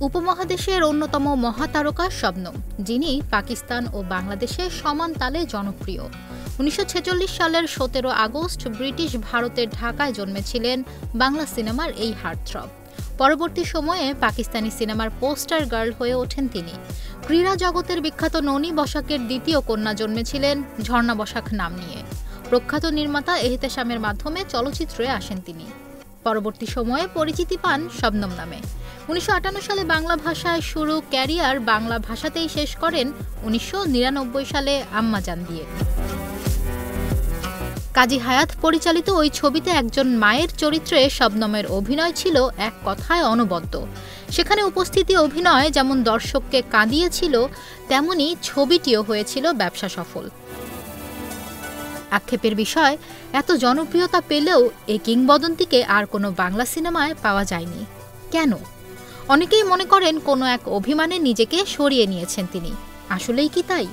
উপমহাদেশের অন্যতম মহাতারকা শবনম, যিনি পাকিস্তান ও বাংলাদেশে সমান তালে জনপ্রিয়। ১৯৪৬ সালের ১৭ আগস্ট ব্রিটিশ ভারতের ঢাকায় জন্মেছিলেন বাংলা সিনেমার এই হার্টথ্রব। পরবর্তী সময়ে পাকিস্তানি সিনেমার পোস্টার গার্ল হয়ে ওঠেন তিনি। ক্রীড়া জগতের বিখ্যাত ননী বসাকের দ্বিতীয় কন্যা জন্মেছিলেন ঝর্ণা বসাক নাম নিয়ে। প্রখ্যাত নির্মাতা এহতেশামের মাধ্যমে চলচ্চিত্রে আসেন তিনি। পরবর্তী সময়ে পরিচিতি পান শবনম নামে। ১৯৫৮ সালে বাংলা ভাষায় শুরু ক্যারিয়ার বাংলা ভাষাতেই শেষ করেন ১৯৯৯ সালে আম্মাজান দিয়ে। কাজী হায়াত পরিচালিত ওই ছবিতে একজন মায়ের চরিত্রে শবনমের অভিনয় ছিল এক কথায় অনবদ্য। সেখানে উপস্থিতি অভিনয় যেমন দর্শককে কাঁদিয়েছিল, তেমনি ছবিটিও হয়েছিল ব্যবসা সফল। আক্ষেপের বিষয়, এত জনপ্রিয়তা পেলেও এই কিংবদন্তিকে আর কোনো বাংলা সিনেমায় পাওয়া যায়নি। কেন? অনেকেই মনে করেন কোনো এক অভিমানে নিজেকে সরিয়ে নিয়েছেন তিনি। আসলেই কি তাই?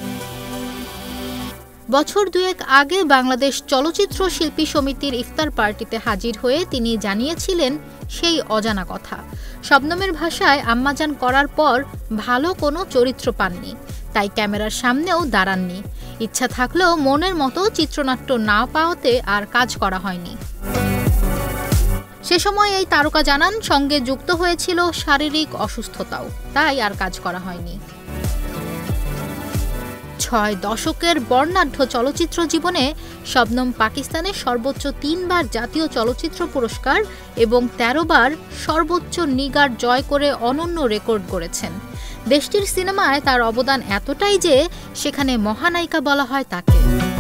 বছর দুয়েক আগে বাংলাদেশ চলচ্চিত্র শিল্পী সমিতির ইফতার পার্টিতে হাজির হয়ে তিনি জানিয়েছিলেন সেই অজানা কথা। শবনমের ভাষায় আম্মাজান করার পর ভালো কোনো চরিত্র পাননি, তাই ক্যামেরার সামনেও দাঁড়াননি। ইচ্ছা থাকলেও মনের মতো চিত্রনাট্য না পাওয়াতে আর কাজ করা হয়নি। সে সময় এই তারকা জানান সঙ্গে যুক্ত হয়েছিল শারীরিক অসুস্থতাও, তাই আর কাজ করা হয়নি। ৬ দশকের বর্ণাঢ্য চলচ্চিত্র জীবনে শবনম পাকিস্তানের সর্বোচ্চ ৩ বার জাতীয় চলচ্চিত্র পুরস্কার এবং ১৩ বার সর্বোচ্চ নিগার জয় করে অনন্য রেকর্ড গড়েছেন। দেশটির সিনেমায় তার অবদান এতটাই যে সেখানে মহানায়িকা বলা হয় তাকে।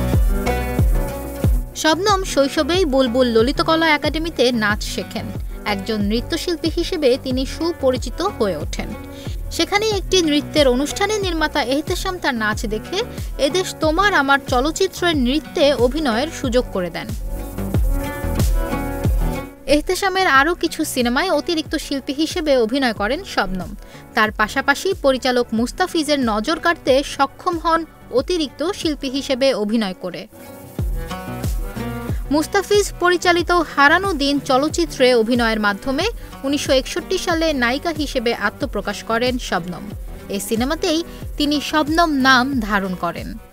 শবনম শৈশবেই বুলবুল ললিতকলা একাডেমিতে নাচ শেখেন। একজন নৃত্যশিল্পী হিসেবে তিনি সুপরিচিত হয়ে ওঠেন। সেখানেই একটি নৃত্যের অনুষ্ঠানে নির্মাতা এহতেশাম তার নাচ দেখে এদেশ তোমার আমার চলচ্চিত্রের নৃত্যে অভিনয়ের সুযোগ করে দেন। এহতেশামের আরও কিছু সিনেমায় অতিরিক্ত শিল্পী হিসেবে অভিনয় করেন শবনম। তার পাশাপাশি পরিচালক মুস্তাফিজের নজর কাড়তে সক্ষম হন অতিরিক্ত শিল্পী হিসেবে অভিনয় করে। মুস্তাফিজ পরিচালিত হারানো দিন চলচ্চিত্রে অভিনয়ের মাধ্যমে ১৯৬১ সালে নায়িকা হিসেবে আত্মপ্রকাশ করেন শবনম। এই সিনেমাতেই তিনি শবনম নাম ধারণ করেন।